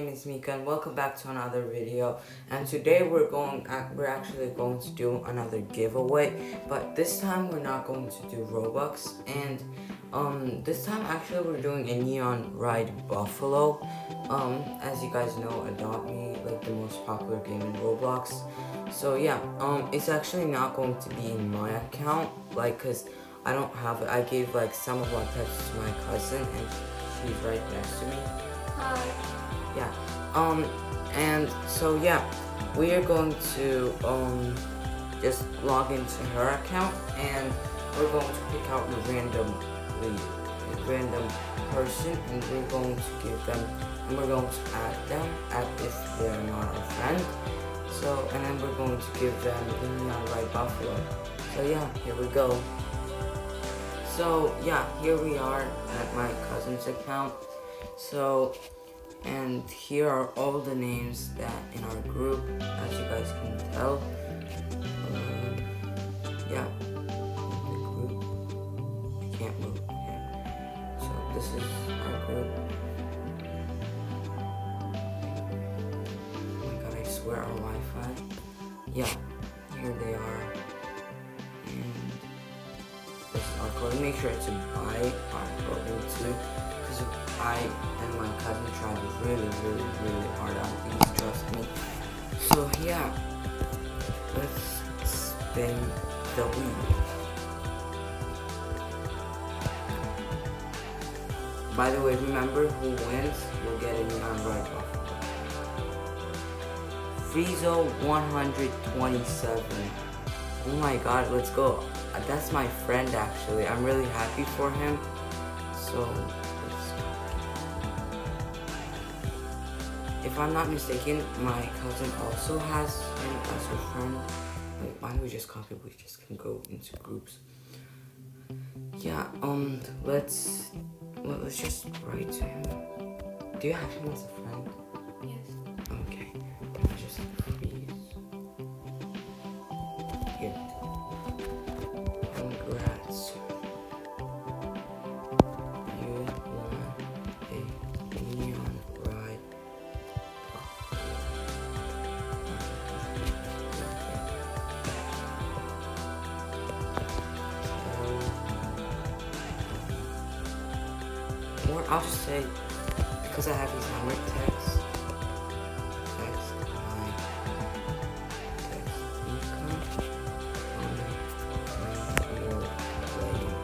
name is Mika and welcome back to another video. And today we're actually going to do another giveaway, but this time we're not going to do Robux. And this time actually we're doing a Neon Ride Buffalo. As you guys know, Adopt Me, like the most popular game in Roblox. So yeah, it's actually not going to be in my account, like, cause I don't have it. I gave like some of my pets to my cousin, and she's right next to me. Hi. Yeah. And so yeah, we are going to just log into her account, and we're going to pick out a random person, and we're going to give them, and we're going to add them if they're not our friend. So, and then we're going to give them the Neon Ride Buffalo. So yeah, here we go. So yeah, here we are at my cousin's account. So, and here are all the names that in our group, as you guys can tell. Yeah, the group. I can't move. Okay. So this is our group. Oh my god, I swear our Wi-Fi. Yeah, here they are. And this is our code. Make sure to buy our clothing too, because I and my cousin tried really hard on these, trust me. So yeah, let's spin the wheel. By the way, remember, who wins will get a Neon Ride Buffalo. Friezo 127. Oh my god, let's go. That's my friend actually. I'm really happy for him. So, if I'm not mistaken, my cousin also has him as her friend. Wait, why don't we just copy? We just can go into groups. Yeah, let's just write to him. Do you have him as a friend? Yes. Okay. Just freeze. Here. Congrats. You won a Neon Ride. Or I'll just say, because I have his number, text my text Mika when you're ready.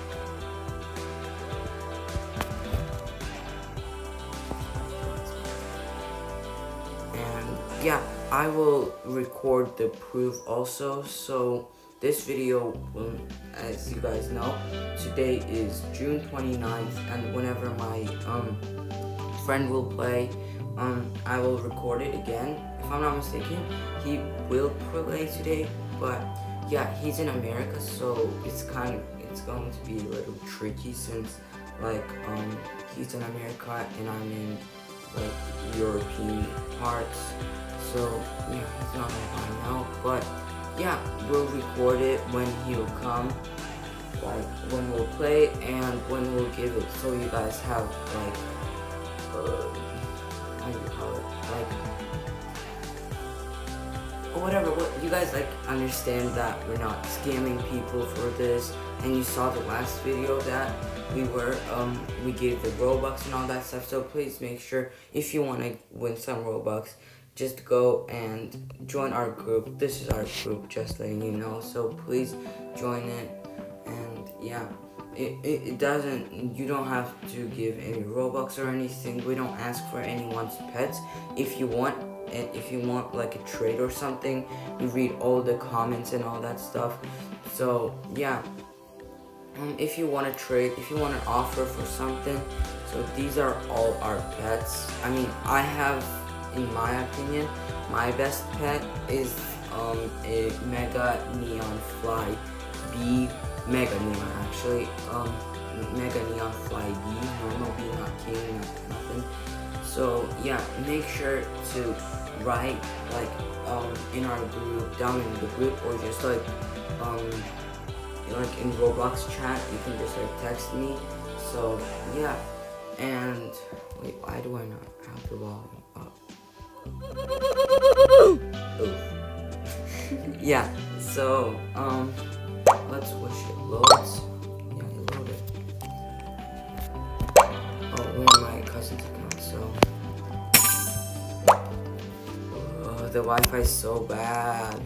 And yeah, I will record the proof also. So this video, as you guys know, today is June 29th, and whenever my friend will play, I will record it again. If I'm not mistaken, he will play today, but yeah, he's in America, so it's going to be a little tricky, since like he's in America and I'm in like European parts. So yeah, he's not gonna find out, but yeah, we'll record it when he'll come, like when we'll play and when we'll give it, so you guys have like, how do you call it, like, or whatever, what you guys like understand that we're not scamming people for this. And you saw the last video that we gave the Robux and all that stuff. So please make sure, if you want to win some Robux, just go and join our group. This is our group, just letting you know. So please join it. And yeah, it doesn't, you don't have to give any Robux or anything. We don't ask for anyone's pets. If you want, and if you want like a trade or something, we read all the comments and all that stuff. So yeah, if you want to trade, if you want an offer for something, so these are all our pets. I mean, I have, in my opinion, my best pet is a Mega Neon Fly B, Mega Neon actually, Mega Neon Fly B, normal B, not King, nothing. So yeah, make sure to write like in our group, down in the group, or just like in Roblox chat, you can just like text me. So yeah, and wait, why do I not have the volume? Yeah, so let's wish it loads. Yeah, it loaded. Oh, we're in my cousin's account, so the Wi-Fi is so bad.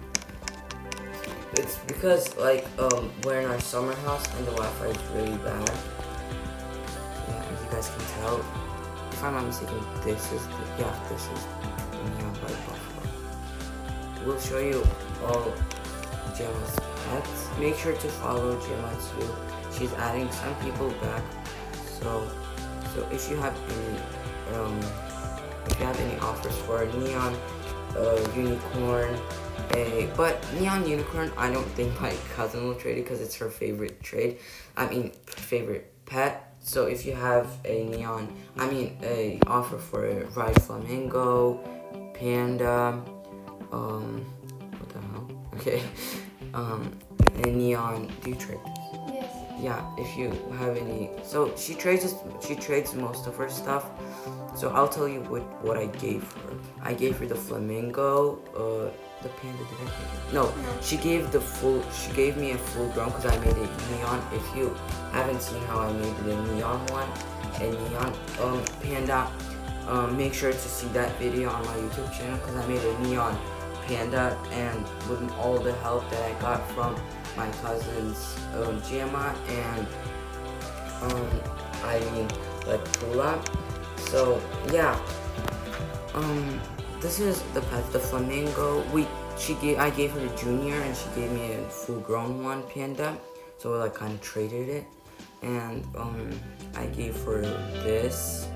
It's because like we're in our summer house and the Wi-Fi is really bad. Yeah, as you guys can tell. If I'm not mistaken, this is Neon by Buffalo. We'll show you all Gemma's pets. Make sure to follow Gemma too. She's adding some people back. So if you have any offers for a Neon unicorn, but Neon unicorn, I don't think my cousin will trade it because it's her favorite trade. Favorite pet. So if you have a a offer for a Ride Flamingo, Panda, what the hell? Okay, a Neon. Do you trade this? Yes. Yeah, if you have any. So she trades most of her stuff. So I'll tell you what I gave her. I gave her the Flamingo, the Panda. Did I give her? No, she gave me a full grown because I made it Neon. If you haven't seen how I made the Neon one, a Neon Panda, make sure to see that video on my YouTube channel because I made a Neon Panda, and with all the help that I got from my cousins Gemma and Pula. So yeah, this is the pet, the Flamingo. I gave her the junior and she gave me a full grown one, Panda. So we kind of traded it, and I gave her this.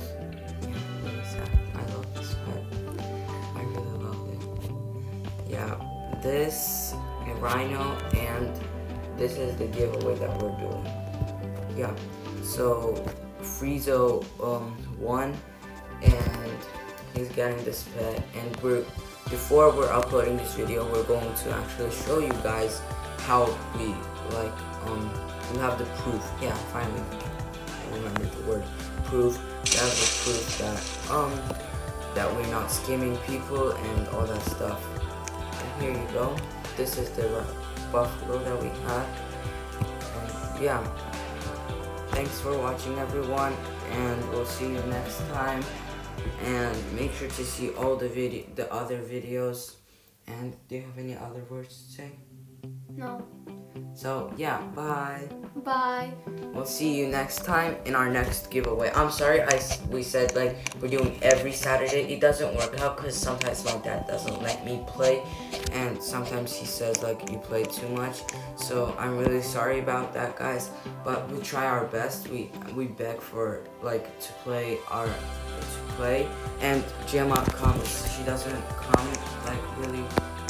I love this pet. I really love it. Yeah, this, a rhino, and this is the giveaway that we're doing. Yeah, so Friezo won, and he's getting this pet, and before we're uploading this video, we're going to actually show you guys how we we have the proof. Yeah, finally I remembered the word proof. That's the proof that we're not scamming people and all that stuff. And here you go. This is the buffalo that we have. And yeah, thanks for watching, everyone, and we'll see you next time. And make sure to see all the other videos. And do you have any other words to say? No. So yeah, bye. Bye. We'll see you next time in our next giveaway. I'm sorry we said we're doing every Saturday. It doesn't work out because sometimes my dad doesn't let me play, and sometimes he says you play too much. So I'm really sorry about that, guys. But we try our best. We beg for to play and Gemma comes. She doesn't come really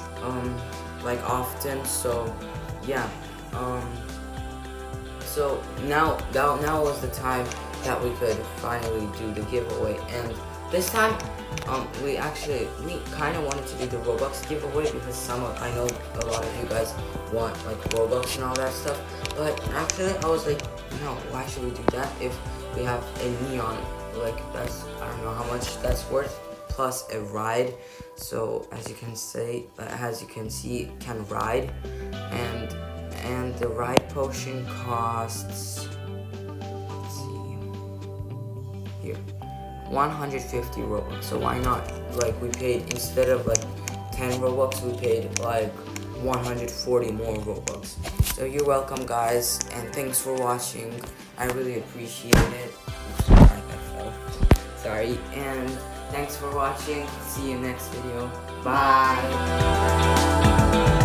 often. So yeah. So now was the time that we could finally do the giveaway, and this time we kind of wanted to do the Robux giveaway because I know a lot of you guys want Robux and all that stuff, but actually I was no, why should we do that if we have a Neon? That's, I don't know how much that's worth, plus a ride. So as you can see, it can ride, and the ride potion costs, let's see here, 150 Robux. So why not? We paid, instead of 10 Robux, we paid 140 more Robux. So you're welcome, guys, and thanks for watching. I really appreciate it. Sorry, and thanks for watching. See you next video. Bye.